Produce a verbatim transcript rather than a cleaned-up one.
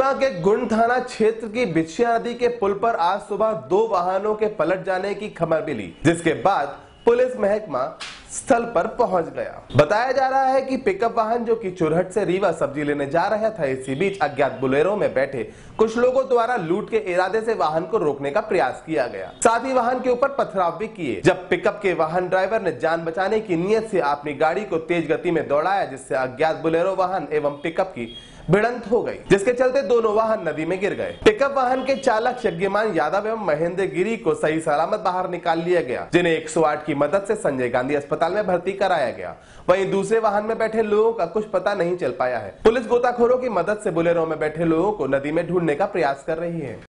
रीवा के गुण थाना क्षेत्र की बिछिया नदी के पुल पर आज सुबह दो वाहनों के पलट जाने की खबर मिली, जिसके बाद पुलिस महकमा स्थल पर पहुंच गया। बताया जा रहा है कि पिकअप वाहन जो कि चुरहट से रीवा सब्जी लेने जा रहा था, इसी बीच अज्ञात बुलेरो में बैठे कुछ लोगों द्वारा लूट के इरादे से वाहन को रोकने का प्रयास किया गया। साथ ही वाहन के ऊपर पथराव भी किए। जब पिकअप के वाहन ड्राइवर ने जान बचाने की नीयत से अपनी गाड़ी को तेज गति में दौड़ाया, जिससे अज्ञात बुलेरो वाहन एवं पिकअप की भिड़ंत हो गई, जिसके चलते दोनों वाहन नदी में गिर गए। पिकअप वाहन के चालक यज्ञमान यादव एवं महेंद्र गिरी को सही सलामत बाहर निकाल लिया गया, जिन्हें एक सौ आठ की मदद से संजय गांधी अस्पताल में भर्ती कराया गया। वहीं दूसरे वाहन में बैठे लोगों का कुछ पता नहीं चल पाया है। पुलिस गोताखोरों की मदद से बुलेरो में बैठे लोगों को नदी में ढूंढने का प्रयास कर रही है।